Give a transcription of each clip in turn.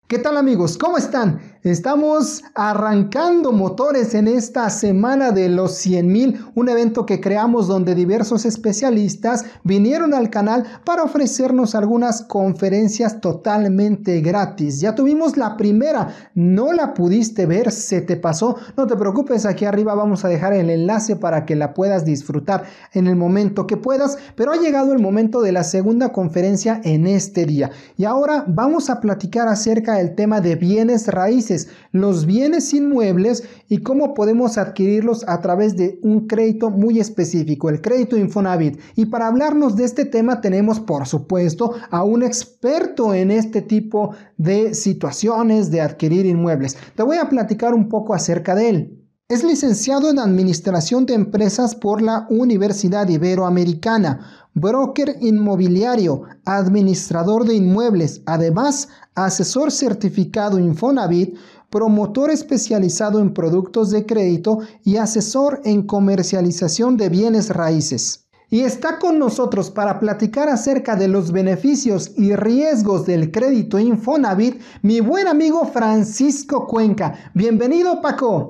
¿Qué tal amigos? ¿Cómo están? Estamos arrancando motores en esta semana de los 100,000, un evento que creamos donde diversos especialistas vinieron al canal para ofrecernos algunas conferencias totalmente gratis. Ya tuvimos la primera, no la pudiste ver, se te pasó, no te preocupes, aquí arriba vamos a dejar el enlace para que la puedas disfrutar en el momento que puedas, pero ha llegado el momento de la segunda conferencia en este día. Y ahora vamos a platicar acerca del tema de bienes raíces, los bienes inmuebles y cómo podemos adquirirlos a través de un crédito muy específico, el crédito Infonavit. Y para hablarnos de este tema tenemos, por supuesto, a un experto en este tipo de situaciones de adquirir inmuebles. Te voy a platicar un poco acerca de él. Es licenciado en Administración de Empresas por la Universidad Iberoamericana, broker inmobiliario, administrador de inmuebles, además asesor certificado Infonavit, promotor especializado en productos de crédito y asesor en comercialización de bienes raíces. Y está con nosotros para platicar acerca de los beneficios y riesgos del crédito Infonavit, mi buen amigo Francisco Cuenca. Bienvenido, Paco.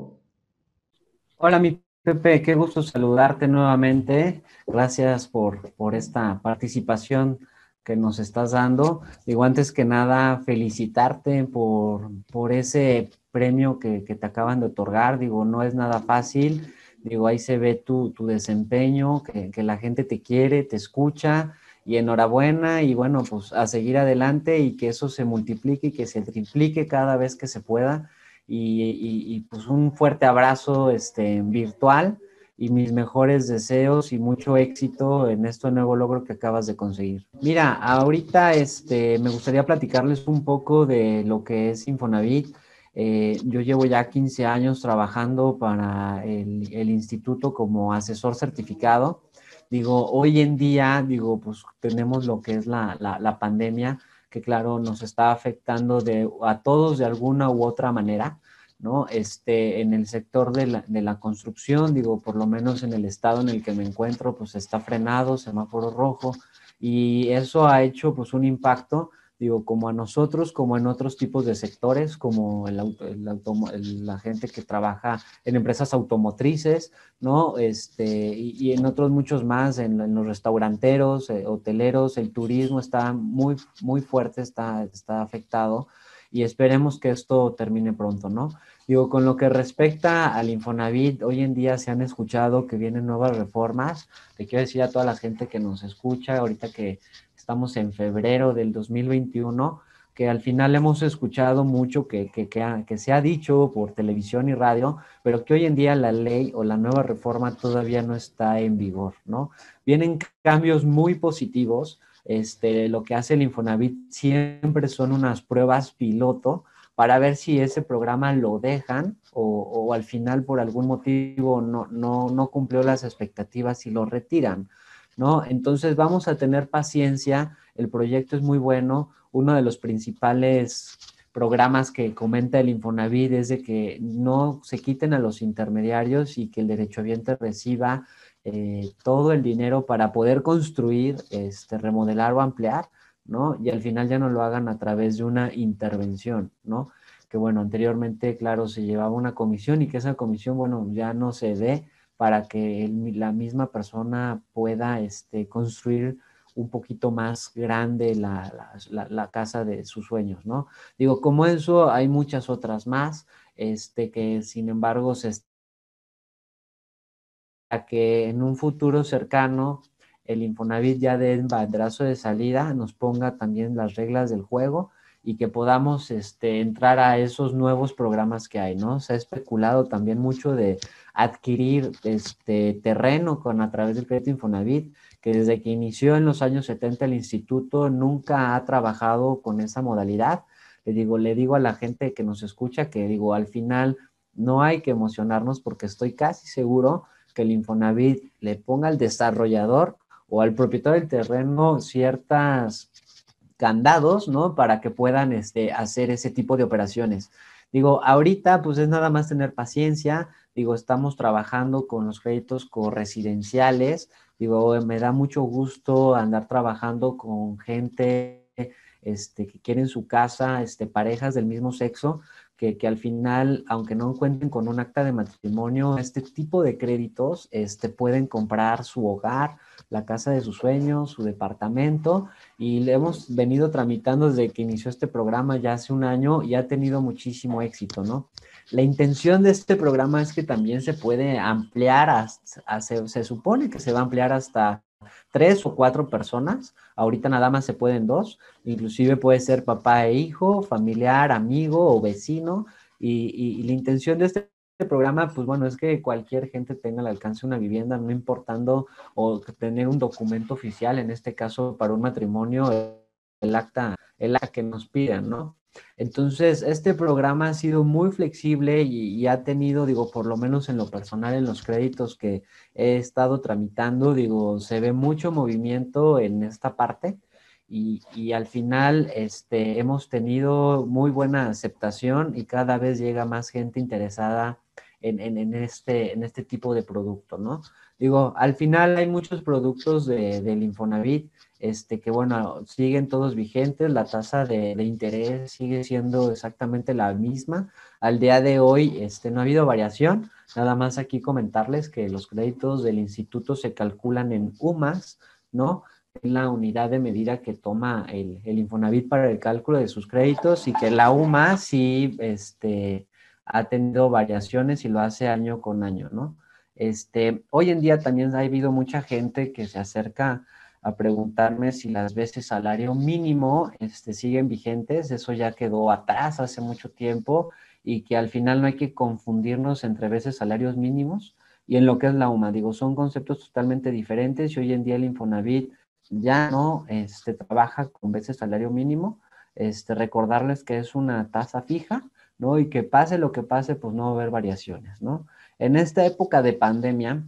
Hola, mi Pepe, qué gusto saludarte nuevamente. Gracias por esta participación que nos estás dando. Digo, antes que nada, felicitarte por ese premio que te acaban de otorgar. Digo, no es nada fácil. Digo, ahí se ve tu desempeño, que la gente te quiere, te escucha. Y enhorabuena, y bueno, pues a seguir adelante y que eso se multiplique y que se triplique cada vez que se pueda pues un fuerte abrazo virtual y mis mejores deseos y mucho éxito en este nuevo logro que acabas de conseguir. Mira, ahorita me gustaría platicarles un poco de lo que es Infonavit. Yo llevo ya 15 años trabajando para el instituto como asesor certificado. Digo, hoy en día, digo, pues tenemos lo que es la pandemia, que claro, nos está afectando a todos de alguna u otra manera, ¿no? En el sector de la construcción, digo, por lo menos en el estado en el que me encuentro, pues está frenado, semáforo rojo, y eso ha hecho pues un impacto, digo, como a nosotros, como en otros tipos de sectores, como la gente que trabaja en empresas automotrices, ¿no? Y en otros muchos más, en los restauranteros, hoteleros, el turismo está muy fuerte, está afectado y esperemos que esto termine pronto, ¿no? Digo, con lo que respecta al Infonavit, hoy en día se han escuchado que vienen nuevas reformas. Te quiero decir a toda la gente que nos escucha, ahorita que estamos en febrero del 2021, que al final hemos escuchado mucho que se ha dicho por televisión y radio, pero que hoy en día la ley o la nueva reforma todavía no está en vigor, ¿no? Vienen cambios muy positivos. Lo que hace el Infonavit siempre son unas pruebas piloto para ver si ese programa lo dejan o al final por algún motivo no cumplió las expectativas y lo retiran, ¿no? Entonces vamos a tener paciencia, el proyecto es muy bueno, uno de los principales programas que comenta el Infonavit es de que no se quiten a los intermediarios y que el derechohabiente reciba todo el dinero para poder construir, remodelar o ampliar, ¿no? Y al final ya no lo hagan a través de una intervención, ¿no? Que bueno, anteriormente, claro, se llevaba una comisión y que esa comisión, bueno, ya no se dé para que la misma persona pueda construir un poquito más grande la casa de sus sueños, ¿no? Digo, como eso, hay muchas otras más, que sin embargo se a que en un futuro cercano el Infonavit ya dé el banderazo de salida, nos ponga también las reglas del juego y que podamos entrar a esos nuevos programas que hay, ¿no? Se ha especulado también mucho de adquirir terreno a través del crédito Infonavit, que desde que inició en los años 70 el instituto nunca ha trabajado con esa modalidad. Le digo a la gente que nos escucha que digo, al final no hay que emocionarnos porque estoy casi seguro que el Infonavit le ponga al desarrollador o al propietario del terreno ciertas candados, ¿no? Para que puedan hacer ese tipo de operaciones. Digo, ahorita pues es nada más tener paciencia, digo, estamos trabajando con los créditos corresidenciales, digo, me da mucho gusto andar trabajando con gente que quieren su casa, parejas del mismo sexo, que al final, aunque no cuenten con un acta de matrimonio, este tipo de créditos, pueden comprar su hogar, la casa de sus sueños, su departamento, y le hemos venido tramitando desde que inició este programa ya hace un año y ha tenido muchísimo éxito, ¿no? La intención de este programa es que también se puede ampliar, se supone que se va a ampliar hasta 3 o 4 personas. Ahorita nada más se pueden dos, inclusive puede ser papá e hijo, familiar, amigo o vecino. Y la intención de este programa, pues bueno, es que cualquier gente tenga al alcance una vivienda, no importando o tener un documento oficial, en este caso para un matrimonio, el acta que nos pidan, ¿no? Entonces, este programa ha sido muy flexible y ha tenido, digo, por lo menos en lo personal, en los créditos que he estado tramitando, digo, se ve mucho movimiento en esta parte y al final hemos tenido muy buena aceptación y cada vez llega más gente interesada en este tipo de producto, ¿no? Digo, al final hay muchos productos del Infonavit que bueno, siguen todos vigentes, la tasa de interés sigue siendo exactamente la misma. Al día de hoy, no ha habido variación. Nada más aquí comentarles que los créditos del instituto se calculan en UMAS, ¿no? Es la unidad de medida que toma el Infonavit para el cálculo de sus créditos y que la UMA sí, ha tenido variaciones y lo hace año con año, ¿no? Hoy en día también ha habido mucha gente que se acerca a preguntarme si las veces salario mínimo siguen vigentes. Eso ya quedó atrás hace mucho tiempo y que al final no hay que confundirnos entre veces salarios mínimos y en lo que es la UMA. Digo, son conceptos totalmente diferentes y hoy en día el Infonavit ya no trabaja con veces salario mínimo. Recordarles que es una tasa fija, ¿no? Y que pase lo que pase, pues no va a haber variaciones, ¿no? En esta época de pandemia,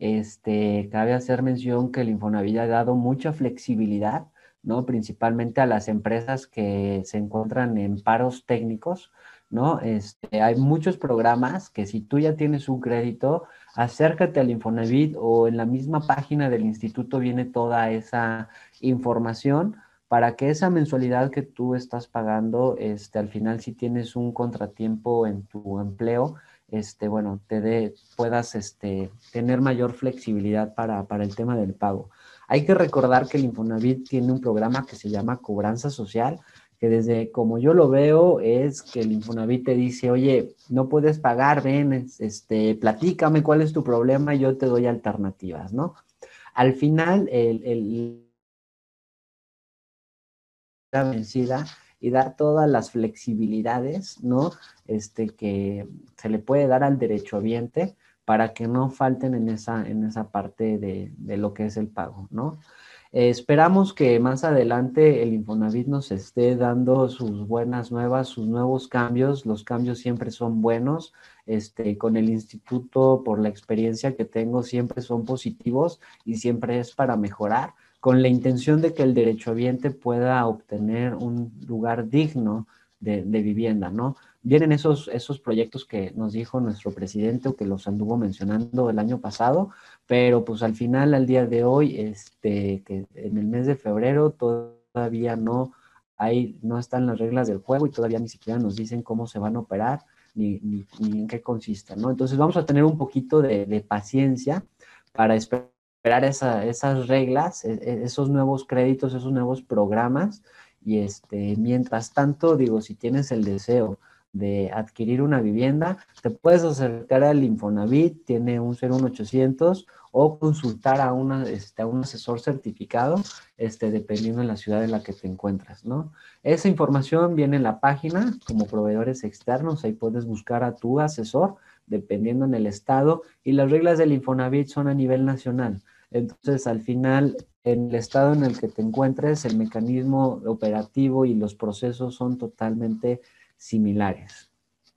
cabe hacer mención que el Infonavit ha dado mucha flexibilidad, ¿no? Principalmente a las empresas que se encuentran en paros técnicos, ¿no? Hay muchos programas que si tú ya tienes un crédito, acércate al Infonavit o en la misma página del instituto viene toda esa información para que esa mensualidad que tú estás pagando, al final si tienes un contratiempo en tu empleo, bueno, puedas tener mayor flexibilidad para el tema del pago. Hay que recordar que el Infonavit tiene un programa que se llama Cobranza Social, que desde como yo lo veo es que el Infonavit te dice, oye, no puedes pagar, ven, platícame cuál es tu problema y yo te doy alternativas, ¿no? Al final, la vencida y dar todas las flexibilidades, ¿no? Que se le puede dar al derechohabiente para que no falten en esa parte de lo que es el pago, ¿no? Esperamos que más adelante el Infonavit nos esté dando sus buenas nuevas, sus nuevos cambios. Los cambios siempre son buenos. Con el instituto, por la experiencia que tengo, siempre son positivos y siempre es para mejorar con la intención de que el derechohabiente pueda obtener un lugar digno de vivienda, ¿no? Vienen esos proyectos que nos dijo nuestro presidente o que los anduvo mencionando el año pasado, pero pues al final, al día de hoy, que en el mes de febrero todavía no están las reglas del juego y todavía ni siquiera nos dicen cómo se van a operar ni en qué consiste, ¿no? Entonces vamos a tener un poquito de paciencia para esperar esas reglas, esos nuevos créditos, esos nuevos programas. Y mientras tanto, digo, si tienes el deseo de adquirir una vivienda, te puedes acercar al Infonavit, tiene un 01800 o consultar a un asesor certificado, dependiendo de la ciudad en la que te encuentras, ¿no? Esa información viene en la página como proveedores externos, ahí puedes buscar a tu asesor, dependiendo en el estado, y las reglas del Infonavit son a nivel nacional. Entonces, al final, en el estado en el que te encuentres, el mecanismo operativo y los procesos son totalmente similares.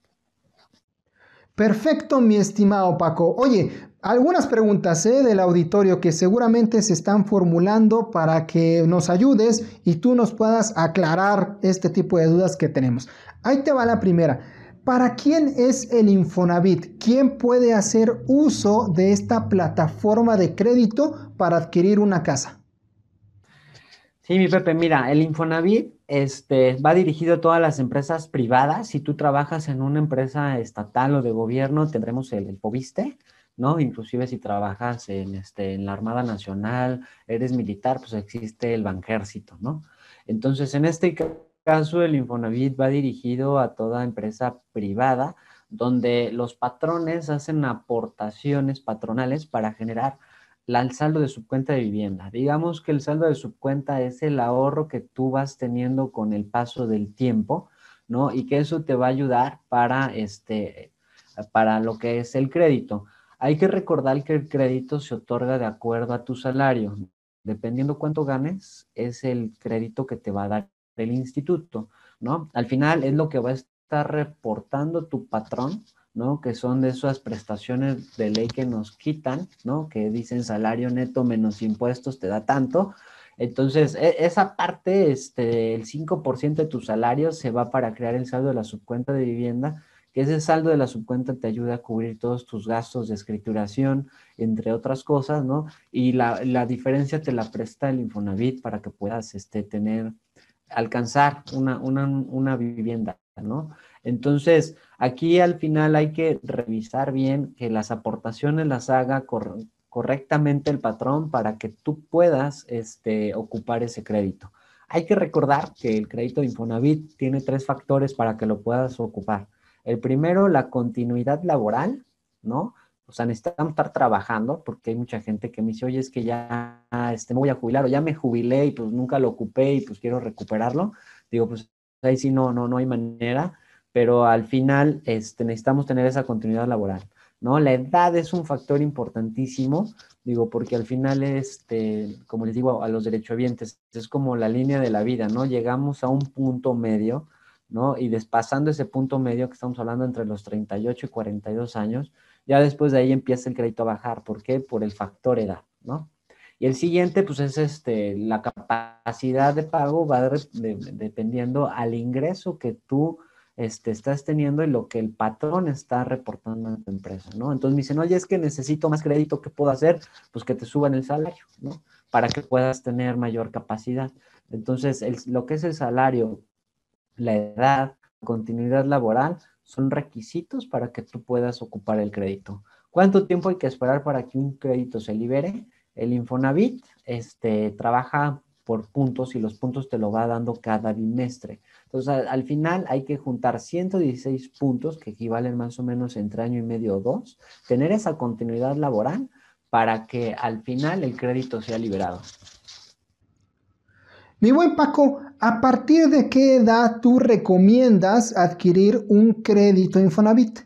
Perfecto, mi estimado Paco. Oye, algunas preguntas del auditorio que seguramente se están formulando para que nos ayudes y tú nos puedas aclarar este tipo de dudas que tenemos. Ahí te va la primera. ¿Para quién es el Infonavit? ¿Quién puede hacer uso de esta plataforma de crédito para adquirir una casa? Sí, mi Pepe, mira, el Infonavit va dirigido a todas las empresas privadas. Si tú trabajas en una empresa estatal o de gobierno, tendremos el FOBISTE, ¿no? Inclusive si trabajas en la Armada Nacional, eres militar, pues existe el Banjército, ¿no? Entonces, en este caso, el Infonavit va dirigido a toda empresa privada, donde los patrones hacen aportaciones patronales para generar el saldo de subcuenta de vivienda. Digamos que el saldo de subcuenta es el ahorro que tú vas teniendo con el paso del tiempo, ¿no? Y que eso te va a ayudar para lo que es el crédito. Hay que recordar que el crédito se otorga de acuerdo a tu salario. Dependiendo cuánto ganes, es el crédito que te va a dar el instituto, ¿no? Al final es lo que va a estar reportando tu patrón, ¿no? Que son de esas prestaciones de ley que nos quitan, ¿no? Que dicen salario neto menos impuestos te da tanto. Entonces, esa parte, el 5% de tu salario se va para crear el saldo de la subcuenta de vivienda, que ese saldo de la subcuenta te ayuda a cubrir todos tus gastos de escrituración, entre otras cosas, ¿no? Y la diferencia te la presta el Infonavit para que puedas alcanzar una vivienda, ¿no? Entonces, aquí al final hay que revisar bien que las aportaciones las haga correctamente el patrón para que tú puedas ocupar ese crédito. Hay que recordar que el crédito de Infonavit tiene 3 factores para que lo puedas ocupar. El primero, la continuidad laboral, ¿no? O sea, necesitamos estar trabajando porque hay mucha gente que me dice, oye, es que ya me voy a jubilar o ya me jubilé y pues nunca lo ocupé y pues quiero recuperarlo. Digo, pues ahí sí no hay manera, pero al final necesitamos tener esa continuidad laboral, ¿no? La edad es un factor importantísimo, digo, porque al final, como les digo a los derechohabientes, es como la línea de la vida, ¿no? Llegamos a un punto medio, ¿no? Y despasando ese punto medio que estamos hablando entre los 38 y 42 años, ya después de ahí empieza el crédito a bajar. ¿Por qué? Por el factor edad, ¿no? Y el siguiente, pues es la capacidad de pago va dependiendo al ingreso que tú estás teniendo y lo que el patrón está reportando en tu empresa, ¿no? Entonces me dicen, oye, es que necesito más crédito, ¿qué puedo hacer? Pues que te suban el salario, ¿no? Para que puedas tener mayor capacidad. Entonces, lo que es el salario, la edad, continuidad laboral, son requisitos para que tú puedas ocupar el crédito. ¿Cuánto tiempo hay que esperar para que un crédito se libere? El Infonavit trabaja por puntos y los puntos te lo va dando cada bimestre. Entonces, al final hay que juntar 116 puntos, que equivalen más o menos entre año y medio o dos, tener esa continuidad laboral para que al final el crédito sea liberado. Mi buen Paco, ¿a partir de qué edad tú recomiendas adquirir un crédito Infonavit?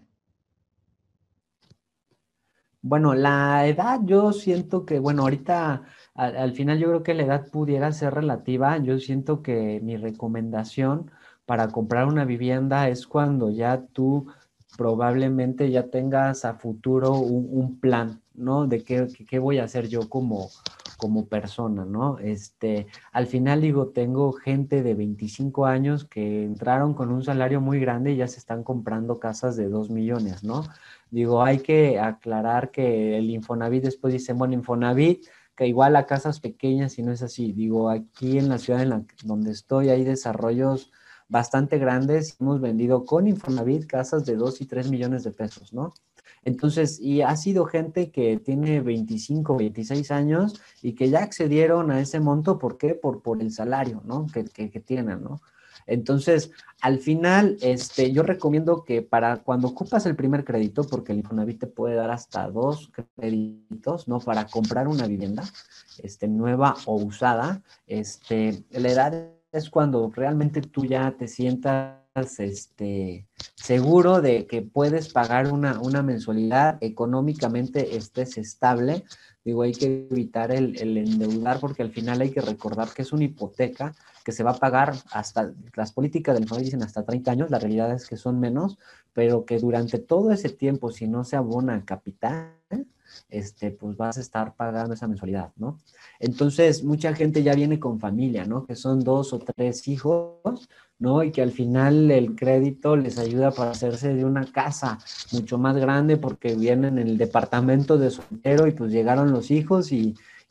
Bueno, la edad yo siento que, bueno, ahorita al final yo creo que la edad pudiera ser relativa. Yo siento que mi recomendación para comprar una vivienda es cuando ya tú probablemente ya tengas a futuro un plan, ¿no? De qué voy a hacer yo como persona, ¿no? Al final digo, tengo gente de 25 años que entraron con un salario muy grande y ya se están comprando casas de 2 millones, ¿no? Digo, hay que aclarar que el Infonavit después dice, bueno, Infonavit, que igual a casas pequeñas y no es así. Digo, aquí en la ciudad donde estoy hay desarrollos bastante grandes. Hemos vendido con Infonavit casas de 2 y 3 millones de pesos, ¿no? Entonces, y ha sido gente que tiene 25, 26 años y que ya accedieron a ese monto, ¿por qué? Por el salario, ¿no? Que tienen, ¿no? Entonces, al final, yo recomiendo que para cuando ocupas el primer crédito, porque el Infonavit te puede dar hasta 2 créditos, ¿no? Para comprar una vivienda, nueva o usada, la edad es cuando realmente tú ya te sientas, seguro de que puedes pagar una mensualidad, económicamente estés estable. Digo, hay que evitar el endeudar porque al final hay que recordar que es una hipoteca que se va a pagar hasta, las políticas del Infonavit dicen hasta 30 años, la realidad es que son menos, pero que durante todo ese tiempo, si no se abona capital, pues vas a estar pagando esa mensualidad, ¿no? Entonces, mucha gente ya viene con familia, ¿no? Que son 2 o 3 hijos, ¿no? Y que al final el crédito les ayuda para hacerse de una casa mucho más grande porque vienen en el departamento de soltero y pues llegaron los hijos y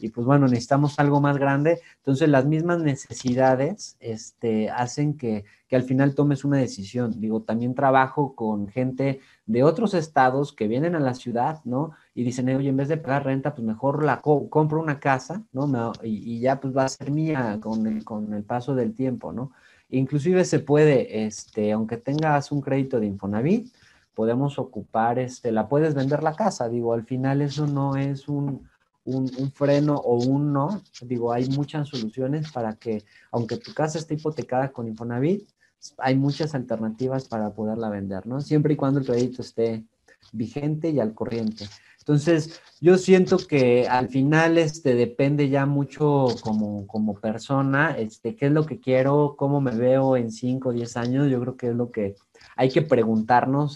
y pues bueno, necesitamos algo más grande. Entonces las mismas necesidades hacen que al final tomes una decisión. Digo, también trabajo con gente de otros estados que vienen a la ciudad, ¿no? Y dicen, oye, en vez de pagar renta, pues mejor compro una casa, ¿no? Y ya pues va a ser mía con el paso del tiempo, ¿no? Inclusive se puede, aunque tengas un crédito de Infonavit, podemos ocupar, la puedes vender la casa. Digo, al final eso no es un freno o un no. Digo, hay muchas soluciones para que, aunque tu casa esté hipotecada con Infonavit, hay muchas alternativas para poderla vender, ¿no? Siempre y cuando el crédito esté vigente y al corriente. Entonces, yo siento que al final depende ya mucho como persona, qué es lo que quiero, cómo me veo en 5 o 10 años. Yo creo que es lo que hay que preguntarnos,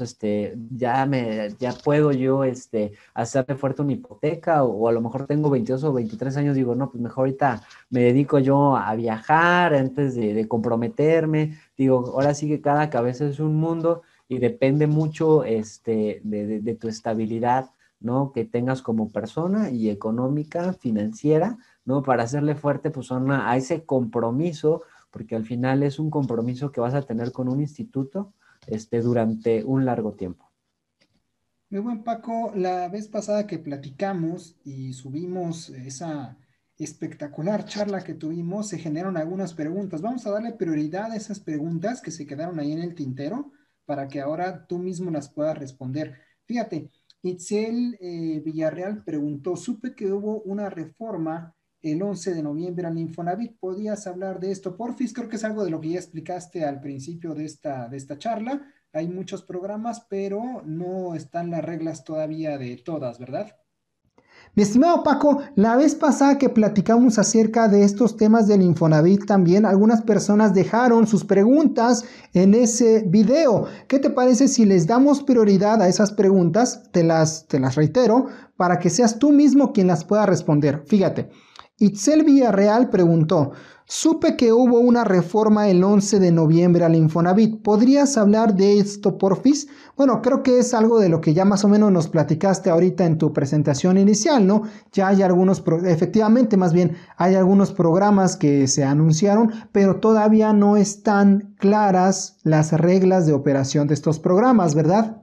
ya puedo yo hacerle fuerte una hipoteca, o a lo mejor tengo 22 o 23 años, digo, no, pues mejor ahorita me dedico yo a viajar antes de comprometerme. Digo, ahora sí que cada cabeza es un mundo y depende mucho de tu estabilidad, ¿no? Que tengas como persona y económica, financiera, ¿no? Para hacerle fuerte pues a ese compromiso, porque al final es un compromiso que vas a tener con un instituto durante un largo tiempo. Muy buen Paco, la vez pasada que platicamos y subimos esa espectacular charla que tuvimos, se generaron algunas preguntas. Vamos a darle prioridad a esas preguntas que se quedaron ahí en el tintero para que ahora tú mismo las puedas responder. Fíjate, Itzel Villarreal preguntó, supe que hubo una reforma el 11 de noviembre al Infonavit. ¿Podías hablar de esto, porfis? Creo que es algo de lo que ya explicaste al principio de esta charla. Hay muchos programas, pero no están las reglas todavía de todas, ¿verdad? Mi estimado Paco, la vez pasada que platicamos acerca de estos temas del Infonavit también, algunas personas dejaron sus preguntas en ese video. ¿Qué te parece si les damos prioridad a esas preguntas? Te las reitero, para que seas tú mismo quien las pueda responder. Fíjate, Itzel Villarreal preguntó, supe que hubo una reforma el 11 de noviembre al Infonavit. ¿Podrías hablar de esto, porfis? Bueno, creo que es algo de lo que ya más o menos nos platicaste ahorita en tu presentación inicial, ¿no? Ya hay efectivamente, más bien, hay algunos programas que se anunciaron, pero todavía no están claras las reglas de operación de estos programas, ¿verdad?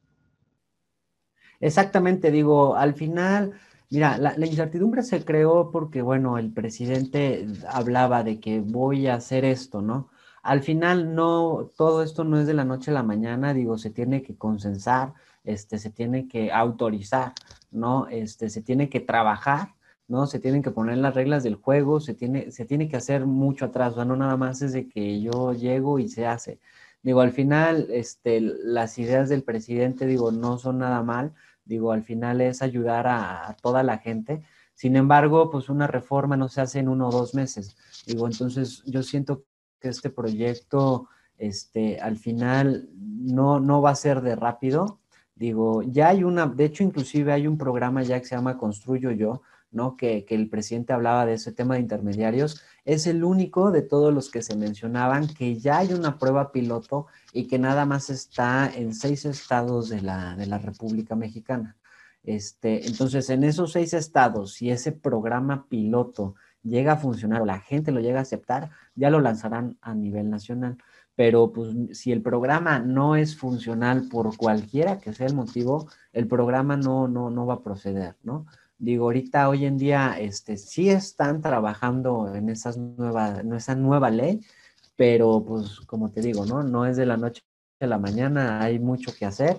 Exactamente, digo, al final, mira, la incertidumbre se creó porque, bueno, el presidente hablaba de que voy a hacer esto, ¿no? Al final, no, todo esto no es de la noche a la mañana, digo, se tiene que consensar, se tiene que autorizar, ¿no? Se tiene que trabajar, ¿no? Se tienen que poner las reglas del juego, se tiene que hacer mucho atrás, o sea, no nada más es de que yo llego y se hace. Digo, al final, las ideas del presidente, digo, no son nada mal. Digo, al final es ayudar a toda la gente. Sin embargo, pues una reforma no se hace en 1 o 2 meses. Digo, entonces yo siento que este proyecto, al final no va a ser de rápido. Digo, ya hay de hecho, inclusive hay un programa ya que se llama Construyo Yo, ¿no? Que el presidente hablaba de ese tema de intermediarios. Es el único de todos los que se mencionaban que ya hay una prueba piloto y que nada más está en 6 estados de la República Mexicana. Entonces, en esos 6 estados, si ese programa piloto llega a funcionar o la gente lo llega a aceptar, ya lo lanzarán a nivel nacional. Pero pues si el programa no es funcional por cualquiera que sea el motivo, el programa no va a proceder, ¿no? Digo, ahorita, hoy en día, sí están trabajando en esa nueva ley, pero pues como te digo, ¿no? No es de la noche a la mañana, hay mucho que hacer,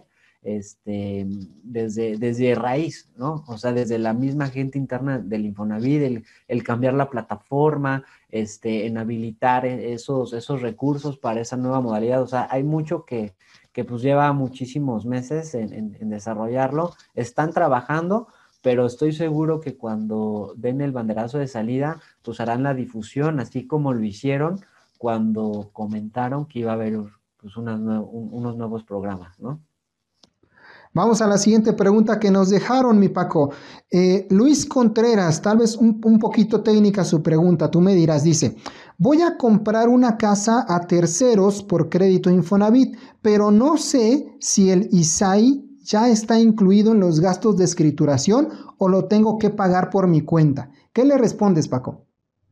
desde raíz, ¿no? O sea, desde la misma gente interna del Infonavit, el cambiar la plataforma, en habilitar esos recursos para esa nueva modalidad, o sea, hay mucho que pues lleva muchísimos meses en desarrollarlo, están trabajando, pero estoy seguro que cuando den el banderazo de salida, pues harán la difusión, así como lo hicieron cuando comentaron que iba a haber pues, unos nuevos programas, ¿no? Vamos a la siguiente pregunta que nos dejaron, mi Paco. Luis Contreras, tal vez un poquito técnica su pregunta, tú me dirás, dice, voy a comprar una casa a terceros por crédito Infonavit, pero no sé si el ISAI ya está incluido en los gastos de escrituración o lo tengo que pagar por mi cuenta. ¿Qué le respondes, Paco?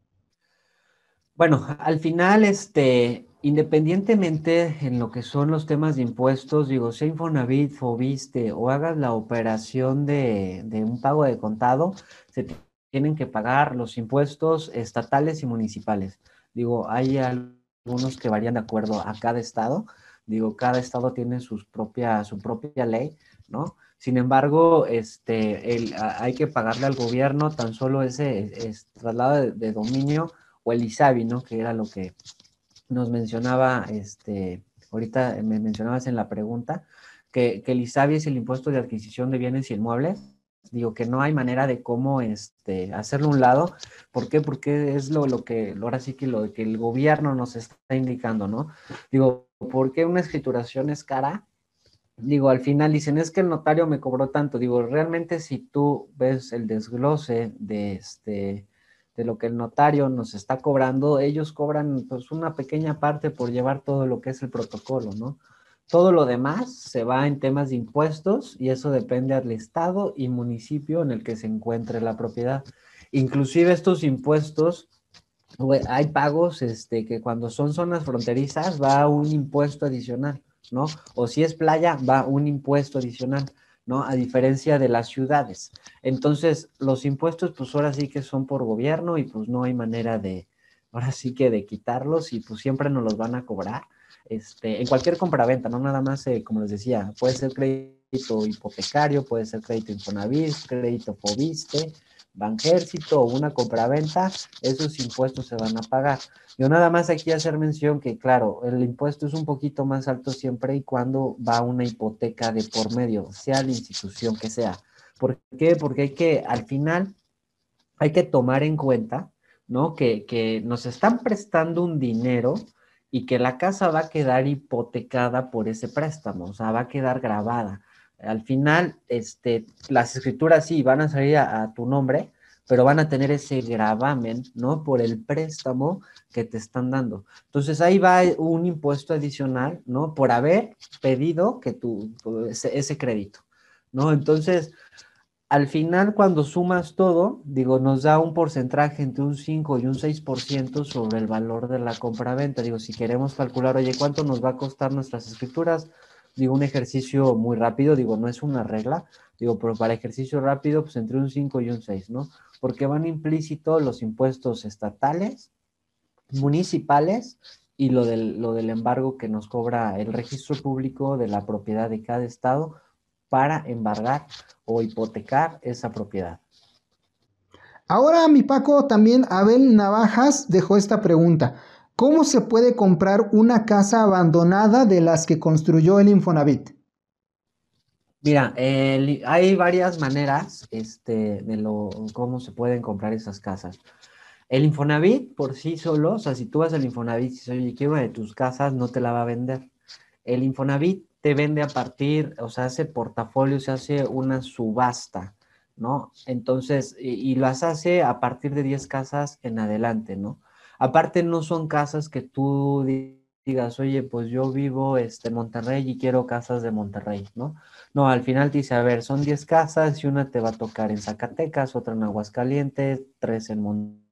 Bueno, al final, independientemente en lo que son los temas de impuestos, digo, sea Infonavit, Fobiste o hagas la operación de un pago de contado, se tienen que pagar los impuestos estatales y municipales. Digo, hay algunos que varían de acuerdo a cada estado. Digo, cada estado tiene su propia ley, ¿no? Sin embargo, hay que pagarle al gobierno tan solo ese traslado de dominio o el ISABI, ¿no? Que era lo que nos mencionaba, ahorita me mencionabas en la pregunta, que el ISABI es el impuesto de adquisición de bienes y inmuebles. Digo que no hay manera de cómo hacerlo a un lado. ¿Por qué? Porque es lo que, ahora sí que lo que el gobierno nos está indicando, ¿no? Digo, ¿por qué una escrituración es cara? Digo, al final dicen, es que el notario me cobró tanto. Digo, realmente si tú ves el desglose de lo que el notario nos está cobrando, ellos cobran pues una pequeña parte por llevar todo lo que es el protocolo, ¿no? Todo lo demás se va en temas de impuestos y eso depende del estado y municipio en el que se encuentre la propiedad. Inclusive estos impuestos, hay pagos que cuando son zonas fronterizas va un impuesto adicional, ¿no? O si es playa, va un impuesto adicional, ¿no? A diferencia de las ciudades. Entonces, los impuestos, pues ahora sí que son por gobierno y pues no hay manera ahora sí que de quitarlos y pues siempre nos los van a cobrar. En cualquier compraventa, no nada más, como les decía, puede ser crédito hipotecario, puede ser crédito Infonavit, crédito Fobiste, Banjército o una compraventa, esos impuestos se van a pagar. Yo nada más aquí hacer mención que, claro, el impuesto es un poquito más alto siempre y cuando va una hipoteca de por medio, sea la institución que sea. ¿Por qué? Porque al final, hay que tomar en cuenta, ¿no? Que nos están prestando un dinero y que la casa va a quedar hipotecada por ese préstamo, o sea, va a quedar grabada. Al final, las escrituras sí van a salir a tu nombre, pero van a tener ese gravamen, ¿no? Por el préstamo que te están dando. Entonces ahí va un impuesto adicional, ¿no? Por haber pedido que ese crédito, ¿no? Entonces, al final, cuando sumas todo, digo, nos da un porcentaje entre un 5 y un 6% sobre el valor de la compra-venta. Digo, si queremos calcular, oye, ¿cuánto nos va a costar nuestras escrituras? Digo, un ejercicio muy rápido, digo, no es una regla, digo, pero para ejercicio rápido, pues entre un 5 y un 6, ¿no? Porque van implícitos los impuestos estatales, municipales y lo del embargo que nos cobra el registro público de la propiedad de cada estado para embargar o hipotecar esa propiedad. Ahora, mi Paco, también Abel Navajas dejó esta pregunta. ¿Cómo se puede comprar una casa abandonada de las que construyó el Infonavit? Mira, hay varias maneras cómo se pueden comprar esas casas. El Infonavit por sí solo, o sea, si tú vas al Infonavit y dices, oye, quiero una de tus casas, no te la va a vender. El Infonavit te vende a partir, o sea, hace portafolio, se hace una subasta, ¿no? Entonces, y las hace a partir de 10 casas en adelante, ¿no? Aparte, no son casas que tú digas, oye, pues yo vivo en Monterrey y quiero casas de Monterrey, ¿no? No, al final te dice, a ver, son 10 casas y una te va a tocar en Zacatecas, otra en Aguascalientes, tres en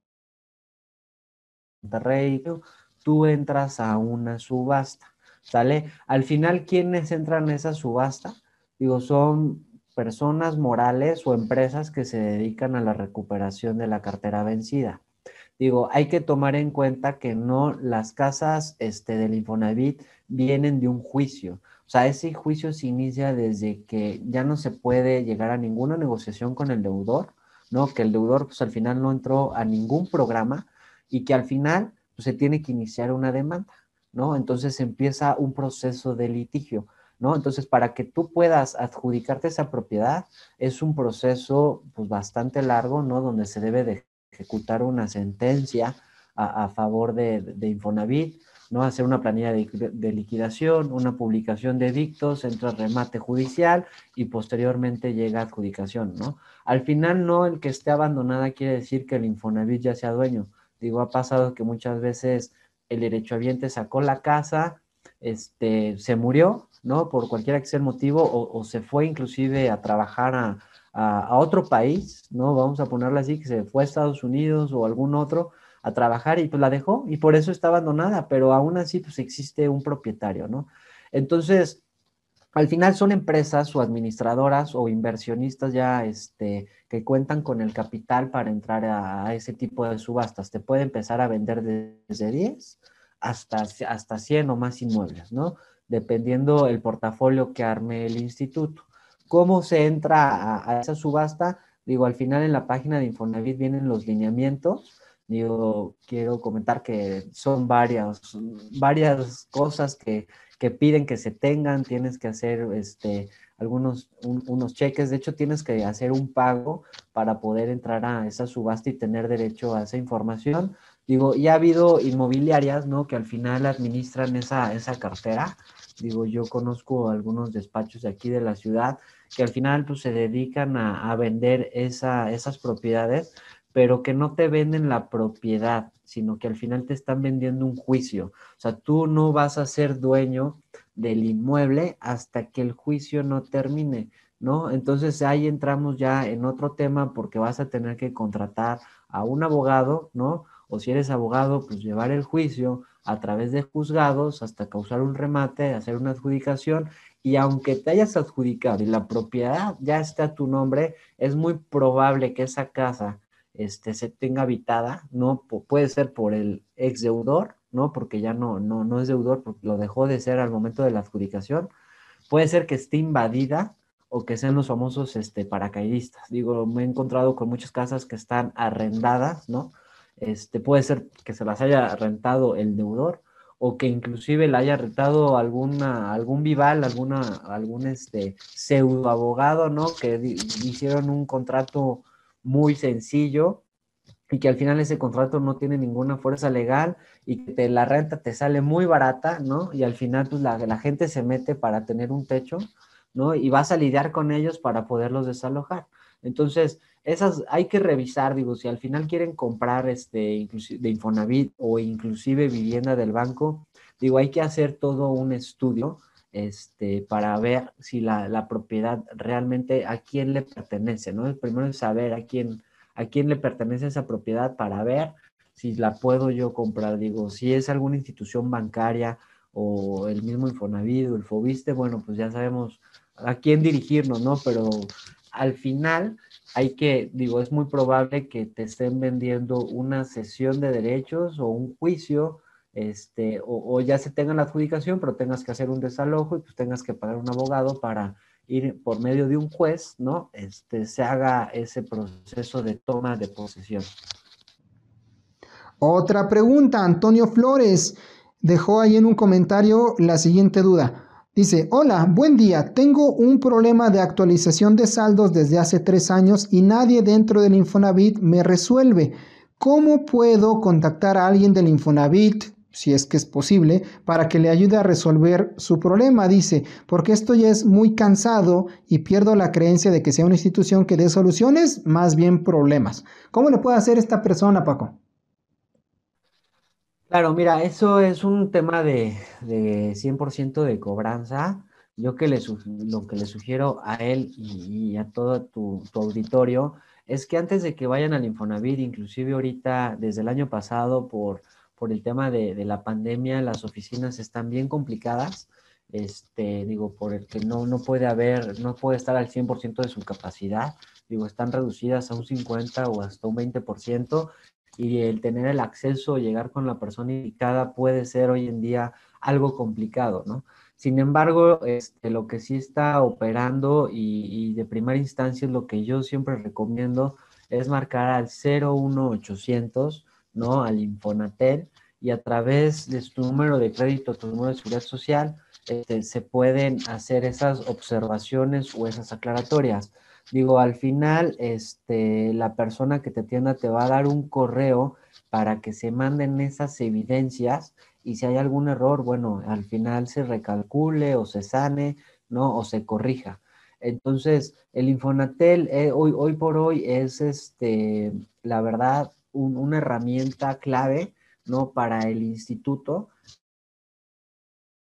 Monterrey, tú entras a una subasta, ¿sale? Al final, ¿quiénes entran a esa subasta? Digo, son personas morales o empresas que se dedican a la recuperación de la cartera vencida. Digo, hay que tomar en cuenta que no las casas del Infonavit vienen de un juicio. O sea, ese juicio se inicia desde que ya no se puede llegar a ninguna negociación con el deudor, ¿no? Que el deudor, pues al final no entró a ningún programa y que al final pues, se tiene que iniciar una demanda, ¿no? Entonces empieza un proceso de litigio, ¿no? Entonces, para que tú puedas adjudicarte esa propiedad, es un proceso pues bastante largo, ¿no? Donde se debe de ejecutar una sentencia a favor de Infonavit, ¿no? Hacer una planilla de liquidación, una publicación de edictos, entra remate judicial y posteriormente llega a adjudicación, ¿no? Al final, no el que esté abandonada quiere decir que el Infonavit ya sea dueño. Digo, ha pasado que muchas veces el derechohabiente sacó la casa, se murió, ¿no? Por cualquiera que sea el motivo, o se fue inclusive a trabajar a otro país, ¿no? Vamos a ponerla así, que se fue a Estados Unidos o algún otro a trabajar y pues la dejó y por eso está abandonada, pero aún así pues existe un propietario, ¿no? Entonces, al final son empresas o administradoras o inversionistas ya que cuentan con el capital para entrar a ese tipo de subastas. Te puede empezar a vender desde 10 hasta 100 o más inmuebles, ¿no? Dependiendo el portafolio que arme el instituto. ¿Cómo se entra a esa subasta? Digo, al final en la página de Infonavit vienen los lineamientos. Digo, quiero comentar que son varias cosas que piden que se tengan, tienes que hacer unos cheques, de hecho tienes que hacer un pago para poder entrar a esa subasta y tener derecho a esa información. Digo, ya ha habido inmobiliarias, ¿no? Que al final administran esa cartera. Digo, yo conozco algunos despachos de aquí de la ciudad que al final pues se dedican a vender esas propiedades, pero que no te venden la propiedad, sino que al final te están vendiendo un juicio. O sea, tú no vas a ser dueño del inmueble hasta que el juicio no termine, ¿no? Entonces ahí entramos ya en otro tema porque vas a tener que contratar a un abogado, ¿no? O si eres abogado, pues llevar el juicio a través de juzgados hasta causar un remate, hacer una adjudicación y aunque te hayas adjudicado y la propiedad ya está a tu nombre, es muy probable que esa casa se tenga habitada, ¿no? Puede ser por el ex deudor, ¿no? Porque ya no es deudor, porque lo dejó de ser al momento de la adjudicación. Puede ser que esté invadida o que sean los famosos paracaidistas. Digo, me he encontrado con muchas casas que están arrendadas, ¿no? Puede ser que se las haya rentado el deudor o que inclusive le haya rentado algún vival, algún pseudo abogado, ¿no? Que hicieron un contrato muy sencillo y que al final ese contrato no tiene ninguna fuerza legal y que la renta te sale muy barata, ¿no? Y al final pues la gente se mete para tener un techo, ¿no? Y vas a lidiar con ellos para poderlos desalojar. Entonces, esas hay que revisar, digo, si al final quieren comprar de Infonavit o inclusive vivienda del banco, digo, hay que hacer todo un estudio para ver si la propiedad realmente a quién le pertenece, ¿no? El primero es saber a quién le pertenece esa propiedad para ver si la puedo yo comprar. Digo, si es alguna institución bancaria o el mismo Infonavit o el Fobiste, bueno, pues ya sabemos a quién dirigirnos, ¿no? Pero al final digo, es muy probable que te estén vendiendo una cesión de derechos o un juicio, o ya se tenga la adjudicación, pero tengas que hacer un desalojo y pues tengas que pagar un abogado para ir por medio de un juez, ¿no? Se haga ese proceso de toma de posesión. Otra pregunta, Antonio Flores dejó ahí en un comentario la siguiente duda. Dice, hola, buen día, tengo un problema de actualización de saldos desde hace 3 años y nadie dentro del Infonavit me resuelve. ¿Cómo puedo contactar a alguien del Infonavit, si es que es posible, para que le ayude a resolver su problema? Dice, porque esto ya es muy cansado y pierdo la creencia de que sea una institución que dé soluciones, más bien problemas. ¿Cómo le puede hacer esta persona, Paco? Claro, mira, eso es un tema de 100% de cobranza. Yo lo que le sugiero a él y a todo tu auditorio es que antes de que vayan al Infonavit, inclusive ahorita, desde el año pasado, por el tema de la pandemia, las oficinas están bien complicadas. Digo, por el que no puede estar al 100% de su capacidad. Digo, están reducidas a un 50 o hasta un 20% y el tener el acceso, llegar con la persona indicada puede ser hoy en día algo complicado, ¿no? Sin embargo, lo que sí está operando y de primera instancia es lo que yo siempre recomiendo es marcar al 01800, ¿no? Al Infonatel y a través de tu número de crédito, tu número de seguridad social, se pueden hacer esas observaciones o esas aclaratorias. Digo, al final, la persona que te atienda te va a dar un correo para que se manden esas evidencias y si hay algún error, bueno, al final se recalcule o se sane, ¿no? O se corrija. Entonces, el Infonatel hoy por hoy es, la verdad, una herramienta clave, ¿no? Para el instituto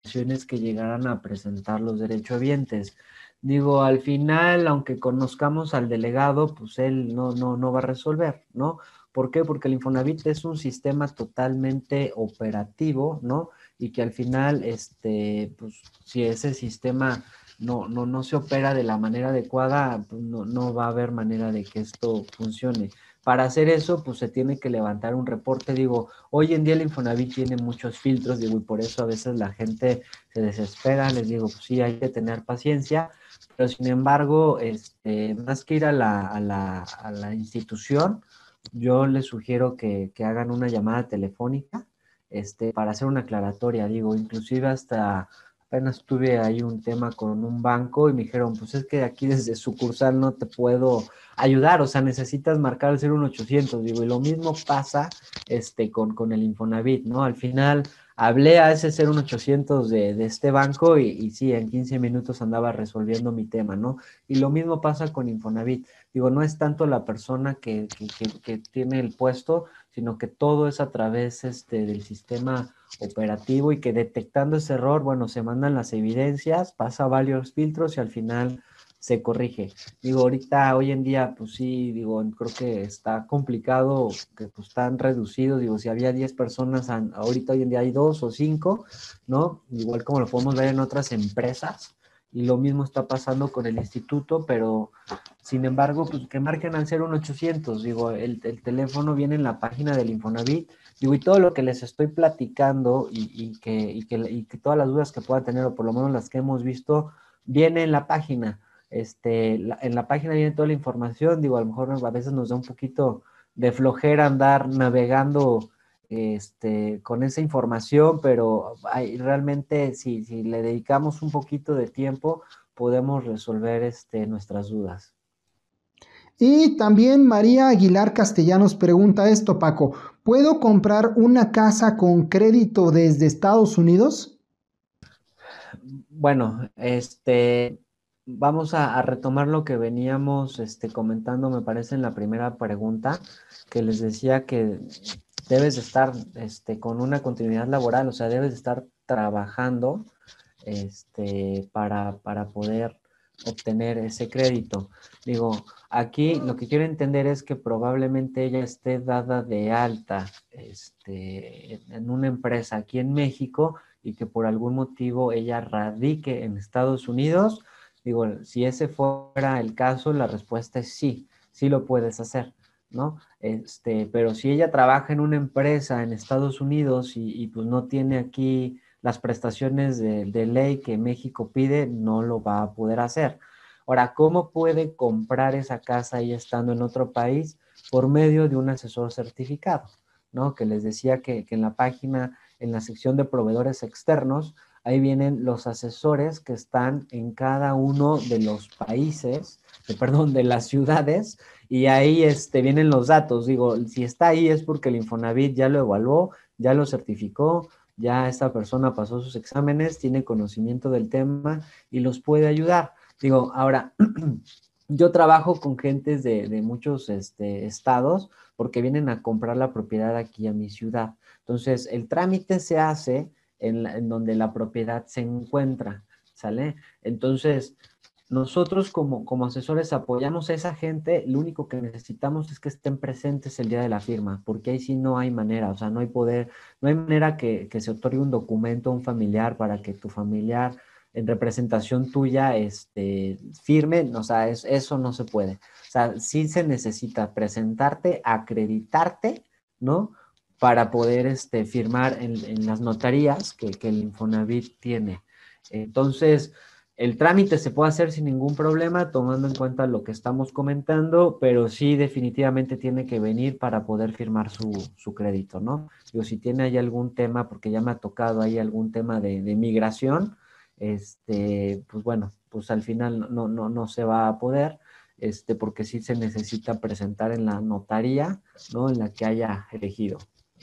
que llegaran a presentar los derechohabientes. Digo, al final, aunque conozcamos al delegado, pues él no va a resolver, ¿no? ¿Por qué? Porque el Infonavit es un sistema totalmente operativo, ¿no? Y que al final, pues si ese sistema no se opera de la manera adecuada, pues no va a haber manera de que esto funcione. Para hacer eso, pues se tiene que levantar un reporte. Digo, hoy en día el Infonavit tiene muchos filtros, digo, y por eso a veces la gente se desespera. Les digo, pues sí, hay que tener paciencia, pero sin embargo, más que ir a la institución, yo les sugiero que hagan una llamada telefónica, para hacer una aclaratoria. Digo, inclusive hasta apenas tuve ahí un tema con un banco y me dijeron, pues es que aquí desde sucursal no te puedo ayudar, o sea, necesitas marcar el 01800, digo, y lo mismo pasa con el Infonavit, ¿no? Al final hablé a ese 01800 de este banco y sí, en 15 minutos andaba resolviendo mi tema, ¿no? Y lo mismo pasa con Infonavit. Digo, no es tanto la persona que tiene el puesto, sino que todo es a través del sistema operativo y que detectando ese error, bueno, se mandan las evidencias, pasa varios filtros y al final se corrige. Digo, ahorita, hoy en día, pues sí, digo, creo que está complicado, que pues están reducidos, digo, si había 10 personas, ahorita hoy en día hay 2 o 5, ¿no? Igual como lo podemos ver en otras empresas, y lo mismo está pasando con el instituto, pero sin embargo, pues que marquen al 01800, digo, el teléfono viene en la página del Infonavit, digo, y todo lo que les estoy platicando y que todas las dudas que puedan tener, o por lo menos las que hemos visto, viene en la página. En la página viene toda la información, digo, a lo mejor a veces nos da un poquito de flojera andar navegando con esa información, pero realmente si le dedicamos un poquito de tiempo, podemos resolver nuestras dudas. Y también María Aguilar Castellanos pregunta esto, Paco. ¿Puedo comprar una casa con crédito desde Estados Unidos? Bueno, vamos a retomar lo que veníamos comentando, me parece, en la primera pregunta, que les decía que debes de estar con una continuidad laboral, o sea, debes de estar trabajando para poder obtener ese crédito. Digo, aquí lo que quiero entender es que probablemente ella esté dada de alta en una empresa aquí en México y que por algún motivo ella radique en Estados Unidos. Digo, si ese fuera el caso, la respuesta es sí, sí lo puedes hacer, ¿no? Pero si ella trabaja en una empresa en Estados Unidos y pues no tiene aquí las prestaciones de ley que México pide, no lo va a poder hacer. Ahora, ¿cómo puede comprar esa casa ahí estando en otro país? Por medio de un asesor certificado, ¿no? Que les decía que en la página, en la sección de proveedores externos, ahí vienen los asesores que están en cada uno de los países, perdón, de las ciudades, y ahí vienen los datos. Digo, si está ahí es porque el Infonavit ya lo evaluó, ya lo certificó, ya esta persona pasó sus exámenes, tiene conocimiento del tema y los puede ayudar. Digo, ahora, yo trabajo con gentes de muchos estados porque vienen a comprar la propiedad aquí a mi ciudad. Entonces, el trámite se hace en donde la propiedad se encuentra, ¿sale? Entonces, nosotros como asesores apoyamos a esa gente, lo único que necesitamos es que estén presentes el día de la firma, porque ahí sí no hay manera, o sea, no hay poder, no hay manera que se otorgue un documento a un familiar para que tu familiar en representación tuya firme, o sea, eso no se puede. O sea, sí se necesita presentarte, acreditarte, ¿no? Para poder firmar en las notarías que el Infonavit tiene. Entonces, el trámite se puede hacer sin ningún problema, tomando en cuenta lo que estamos comentando, pero sí definitivamente tiene que venir para poder firmar su crédito, ¿no? Digo, si tiene ahí algún tema, porque ya me ha tocado ahí algún tema de migración, pues bueno, pues al final no se va a poder, porque sí se necesita presentar en la notaría, ¿no? En la que haya elegido.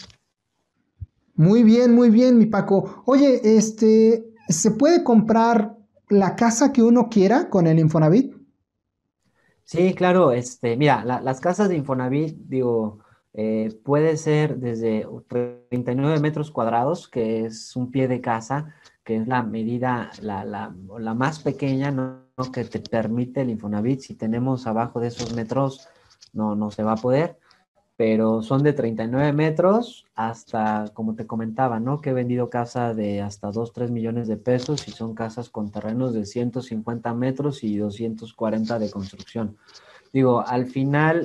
Muy bien, mi Paco. Oye, ¿se puede comprar la casa que uno quiera con el Infonavit? Sí, claro, mira, las casas de Infonavit, digo, puede ser desde 39 metros cuadrados, que es un pie de casa, que es la medida, la más pequeña, ¿no? Que te permite el Infonavit. Si tenemos abajo de esos metros, no se va a poder, pero son de 39 metros hasta, como te comentaba, ¿no? Que he vendido casas de hasta 2 3 millones de pesos y son casas con terrenos de 150 metros y 240 de construcción. Digo, al final,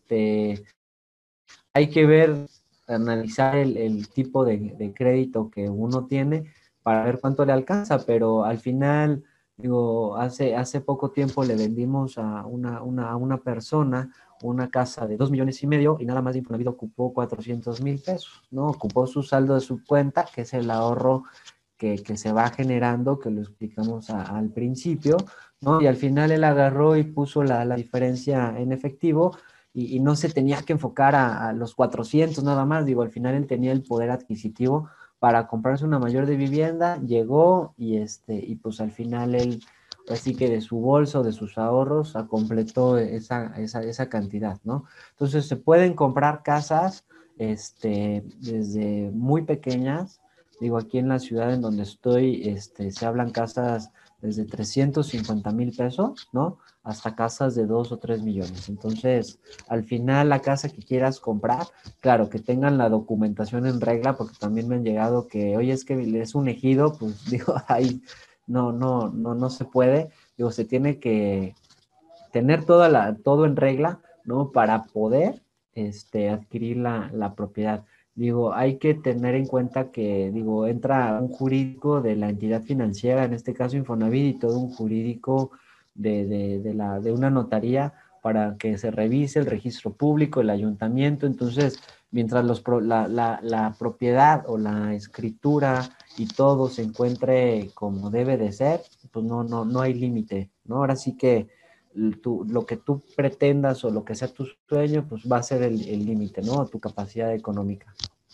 hay que ver, analizar el tipo de crédito que uno tiene para ver cuánto le alcanza, pero al final, digo, hace poco tiempo le vendimos a a una persona una casa de 2,5 millones y nada más de Infonavit ocupó 400,000 pesos, ¿no? Ocupó su saldo de su cuenta, que es el ahorro que se va generando, que lo explicamos al principio, ¿no? Y al final él agarró y puso la diferencia en efectivo y no se tenía que enfocar a los 400 nada más, digo, al final él tenía el poder adquisitivo para comprarse una mayor de vivienda, llegó y pues al final él, así que de su bolso, de sus ahorros, completó esa cantidad, ¿no? Entonces se pueden comprar casas, desde muy pequeñas. Digo, aquí en la ciudad en donde estoy, se hablan casas desde 350,000 pesos, ¿no? Hasta casas de 2 o 3 millones. Entonces, al final, la casa que quieras comprar, claro, que tengan la documentación en regla, porque también me han llegado que, oye, es que es un ejido, pues digo, ahí no se puede. Digo, se tiene que tener todo en regla, ¿no? Para poder adquirir la propiedad. Digo, hay que tener en cuenta que, digo, entra un jurídico de la entidad financiera, en este caso Infonavit, y todo un jurídico de una notaría para que se revise el registro público, el ayuntamiento. Entonces, mientras la propiedad o la escritura y todo se encuentre como debe de ser, pues no hay límite, ¿no? Ahora sí que lo que tú pretendas o lo que sea tu sueño, pues va a ser el límite, ¿no? Tu capacidad económica.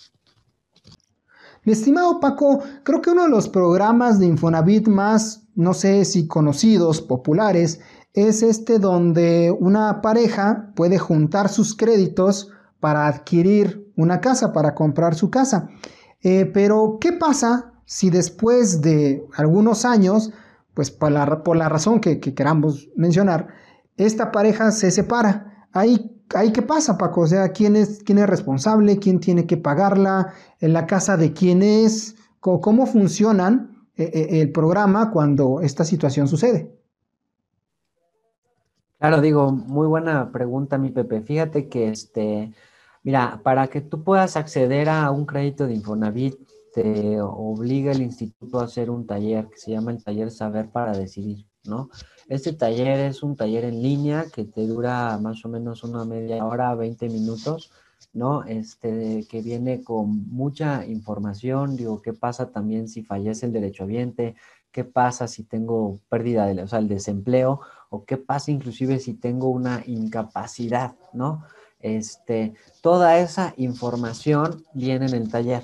Mi estimado Paco, creo que uno de los programas de Infonavit más, no sé si conocidos, populares, es este donde una pareja puede juntar sus créditos para adquirir una casa, para comprar su casa. Pero, ¿qué pasa si después de algunos años, pues por la razón que queramos mencionar, esta pareja se separa? Ahí qué pasa, Paco, o sea, quién es responsable, quién tiene que pagarla, en la casa de quién es, cómo funcionan el programa cuando esta situación sucede. Claro, digo, muy buena pregunta, mi Pepe. Fíjate que mira, para que tú puedas acceder a un crédito de Infonavit, te obliga el instituto a hacer un taller que se llama el taller Saber para Decidir, ¿no? Este taller es un taller en línea que te dura más o menos una media hora, 20 minutos, ¿no? Que viene con mucha información, digo, qué pasa también si fallece el derechohabiente, qué pasa si tengo pérdida o sea, el desempleo, o qué pasa inclusive si tengo una incapacidad, ¿no? Toda esa información viene en el taller.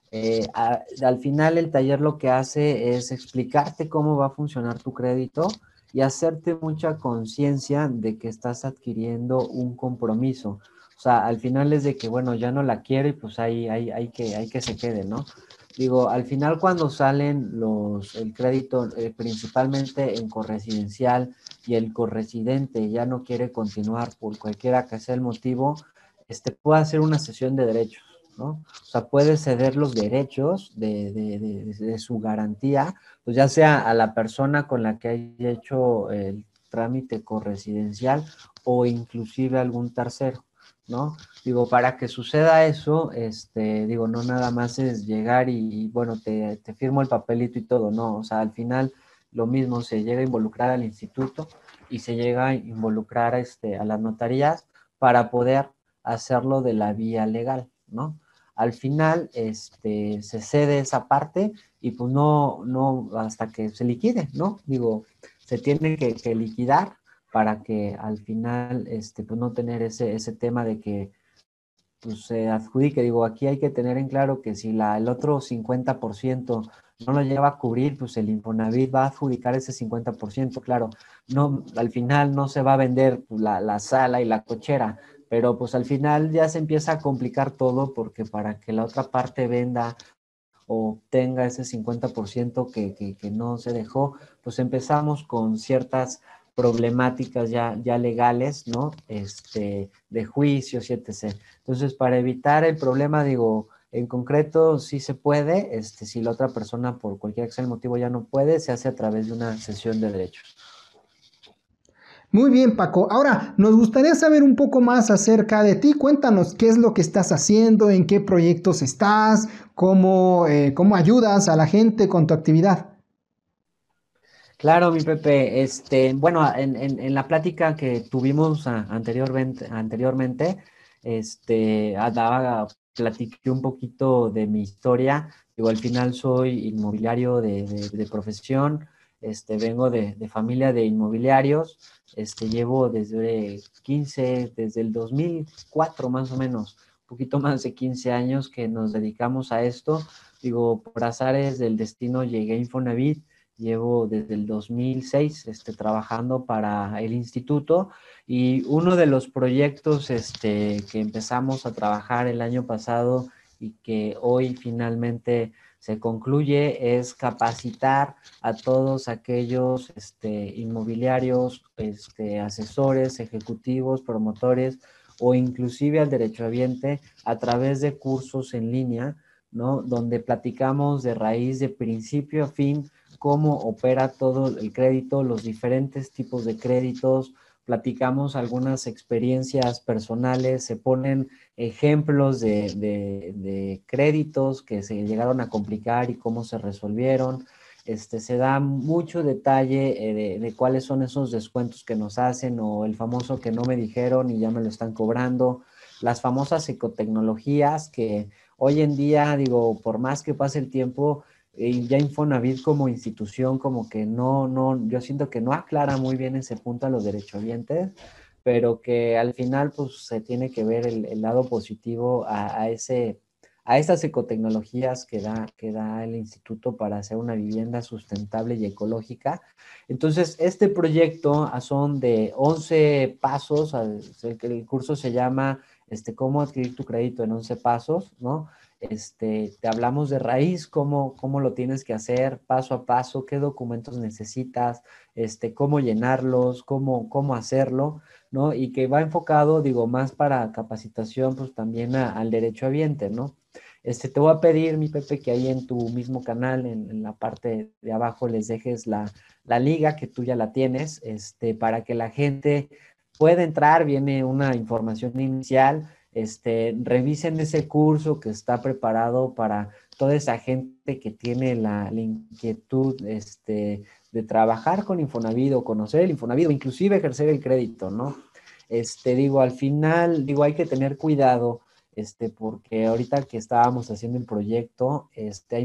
Al final el taller lo que hace es explicarte cómo va a funcionar tu crédito y hacerte mucha conciencia de que estás adquiriendo un compromiso. O sea, al final es de que, bueno, ya no la quiero y pues hay que se quede, ¿no? Digo, al final cuando salen el crédito, principalmente en corresidencial, y el corresidente ya no quiere continuar por cualquiera que sea el motivo, puede hacer una cesión de derechos, ¿no? O sea, puede ceder los derechos de su garantía, pues ya sea a la persona con la que haya hecho el trámite corresidencial o inclusive a algún tercero, ¿no? Digo, para que suceda eso, digo, no nada más es llegar bueno, te firmo el papelito y todo, no, o sea, al final lo mismo, se llega a involucrar al instituto y se llega a involucrar a las notarías para poder hacerlo de la vía legal, ¿no? Al final, se cede esa parte y pues no, hasta que se liquide, ¿no? Digo, se tiene que liquidar para que al final, pues no tener ese tema de que pues, se adjudique. Digo, aquí hay que tener en claro que si el otro 50% no lo lleva a cubrir, pues el Infonavit va a adjudicar ese 50%. Claro, no, al final no se va a vender pues, la sala y la cochera, pero pues al final ya se empieza a complicar todo porque para que la otra parte venda o obtenga ese 50% que no se dejó, pues empezamos con ciertas problemáticas ya legales, ¿no? De juicios y etc. Entonces, para evitar el problema, digo, en concreto, sí se puede, si la otra persona por cualquier que sea el motivo ya no puede, se hace a través de una sesión de derechos. Muy bien, Paco. Ahora, nos gustaría saber un poco más acerca de ti. Cuéntanos qué es lo que estás haciendo, en qué proyectos estás, cómo ayudas a la gente con tu actividad. Claro, mi Pepe, bueno, en la plática que tuvimos anteriormente, platiqué un poquito de mi historia. Digo, al final soy inmobiliario de profesión, vengo de familia de inmobiliarios, llevo desde el 2004 más o menos, un poquito más de 15 años que nos dedicamos a esto. Digo, por azares del destino llegué a Infonavit. Llevo desde el 2006 trabajando para el instituto, y uno de los proyectos que empezamos a trabajar el año pasado y que hoy finalmente se concluye es capacitar a todos aquellos inmobiliarios, asesores, ejecutivos, promotores o inclusive al derechohabiente a través de cursos en línea, ¿no? Donde platicamos de raíz, de principio a fin, cómo opera todo el crédito, los diferentes tipos de créditos, platicamos algunas experiencias personales, se ponen ejemplos de créditos que se llegaron a complicar y cómo se resolvieron. Se da mucho detalle de cuáles son esos descuentos que nos hacen, o el famoso que no me dijeron y ya me lo están cobrando, las famosas ecotecnologías que hoy en día, digo, por más que pase el tiempo, ya Infonavit como institución como que yo siento que no aclara muy bien ese punto a los derechohabientes, pero que al final pues se tiene que ver el lado positivo a esas ecotecnologías que da el instituto para hacer una vivienda sustentable y ecológica. Entonces, este proyecto son de 11 pasos, el curso se llama cómo adquirir tu crédito en 11 pasos, ¿no? Te hablamos de raíz, cómo lo tienes que hacer paso a paso, qué documentos necesitas, cómo llenarlos, cómo hacerlo, ¿no? Y que va enfocado, digo, más para capacitación, pues también al derechohabiente, ¿no? Te voy a pedir, mi Pepe, que ahí en tu mismo canal, en la parte de abajo, les dejes la liga, que tú ya la tienes, para que la gente pueda entrar. Viene una información inicial. Revisen ese curso que está preparado para toda esa gente que tiene la inquietud de trabajar con Infonavit o conocer el Infonavit o inclusive ejercer el crédito, ¿no? Digo, al final, digo, hay que tener cuidado, porque ahorita que estábamos haciendo el proyecto, hay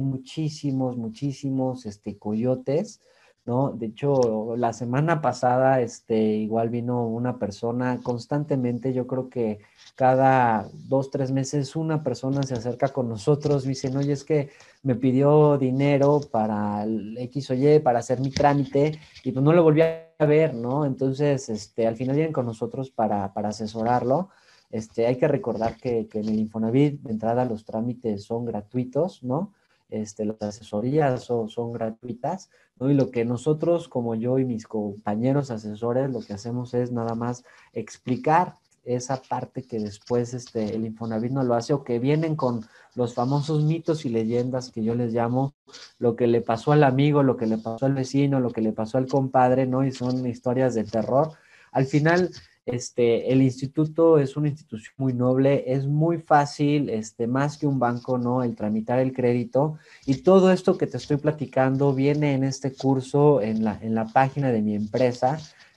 muchísimos, coyotes, ¿no? De hecho, la semana pasada, igual vino una persona constantemente. Yo creo que cada 2, 3 meses una persona se acerca con nosotros, dicen, oye, es que me pidió dinero para el X o Y, para hacer mi trámite, y pues no lo volví a ver, ¿no? Entonces, al final vienen con nosotros para asesorarlo. Hay que recordar que en el Infonavit, de entrada, los trámites son gratuitos, ¿no? Las asesorías son gratuitas, ¿no? Y lo que nosotros, como yo y mis compañeros asesores, lo que hacemos es nada más explicar esa parte que después el Infonavit no lo hace, o que vienen con los famosos mitos y leyendas que yo les llamo, lo que le pasó al amigo, lo que le pasó al vecino, lo que le pasó al compadre, ¿no? Y son historias de terror. Al final, el instituto es una institución muy noble, es muy fácil, más que un banco, ¿no? El tramitar el crédito, y todo esto que te estoy platicando viene en este curso, en la página de mi empresa.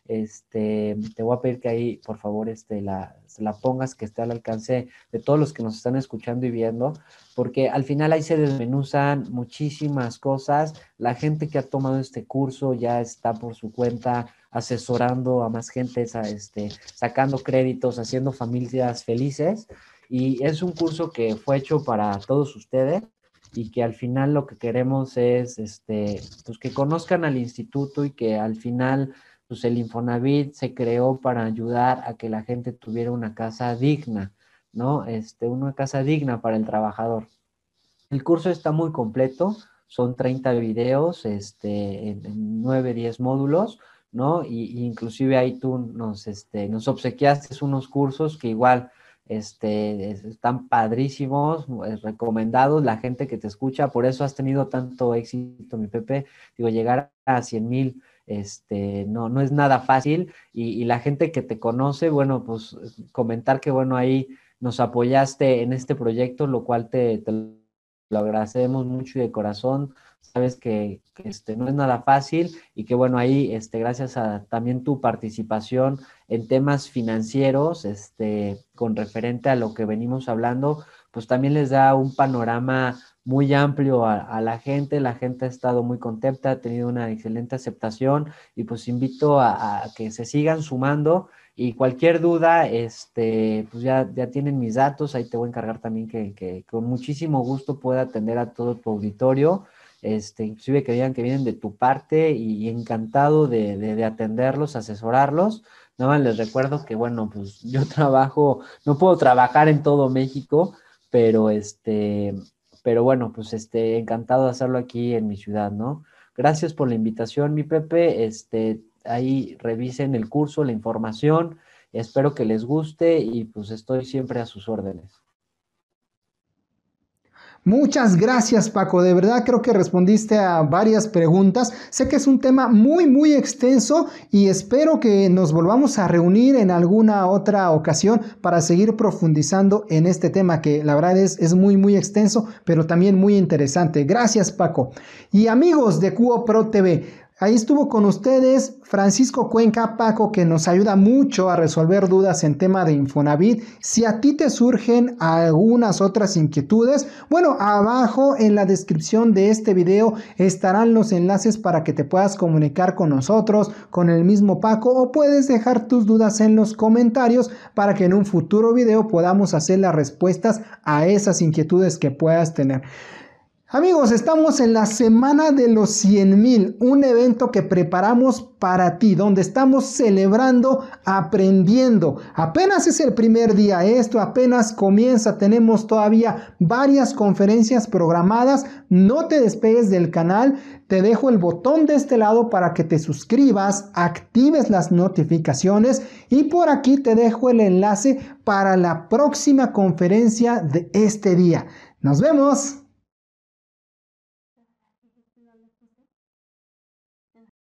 Te voy a pedir que ahí, por favor, se la pongas, que esté al alcance de todos los que nos están escuchando y viendo, porque al final ahí se desmenuzan muchísimas cosas. La gente que ha tomado este curso ya está por su cuenta asesorando a más gente, sacando créditos, haciendo familias felices, y es un curso que fue hecho para todos ustedes, y que al final lo que queremos es pues que conozcan al instituto, y que al final pues el Infonavit se creó para ayudar a que la gente tuviera una casa digna, ¿no? Una casa digna para el trabajador. El curso está muy completo, son 30 videos, en 9, 10 módulos, ¿no? Y inclusive ahí tú nos obsequiaste unos cursos que igual, están padrísimos, recomendados, la gente que te escucha, por eso has tenido tanto éxito, mi Pepe. Digo, llegar a 100,000, no es nada fácil, y la gente que te conoce, bueno, pues comentar que, bueno, ahí nos apoyaste en este proyecto, lo cual te lo agradecemos mucho y de corazón. Sabes que no es nada fácil, y que, bueno, ahí, gracias a también tu participación en temas financieros, con referente a lo que venimos hablando, pues también les da un panorama muy amplio a la gente. La gente ha estado muy contenta, ha tenido una excelente aceptación, y pues invito a que se sigan sumando. Y cualquier duda, pues ya tienen mis datos, ahí te voy a encargar también que con muchísimo gusto pueda atender a todo tu auditorio, inclusive que digan que vienen de tu parte, y encantado de atenderlos, asesorarlos. Nada más les recuerdo que, bueno, pues yo trabajo, no puedo trabajar en todo México, pero pero bueno, pues encantado de hacerlo aquí en mi ciudad, ¿no? Gracias por la invitación, mi Pepe. Ahí revisen el curso, la información. Espero que les guste, y pues estoy siempre a sus órdenes. Muchas gracias, Paco. De verdad creo que respondiste a varias preguntas. Sé que es un tema muy, muy extenso, y espero que nos volvamos a reunir en alguna otra ocasión para seguir profundizando en este tema, que la verdad es muy, muy extenso, pero también muy interesante. Gracias, Paco. Y amigos de Cuo Pro TV, ahí estuvo con ustedes Francisco Cuenca, Paco, que nos ayuda mucho a resolver dudas en tema de Infonavit. Si a ti te surgen algunas otras inquietudes, bueno, abajo en la descripción de este video estarán los enlaces para que te puedas comunicar con nosotros, con el mismo Paco, o puedes dejar tus dudas en los comentarios para que en un futuro video podamos hacer las respuestas a esas inquietudes que puedas tener. Amigos, estamos en la semana de los 100,000, un evento que preparamos para ti, donde estamos celebrando, aprendiendo. Apenas es el primer día, esto apenas comienza, tenemos todavía varias conferencias programadas. No te despegues del canal, te dejo el botón de este lado para que te suscribas, actives las notificaciones, y por aquí te dejo el enlace para la próxima conferencia de este día. ¡Nos vemos!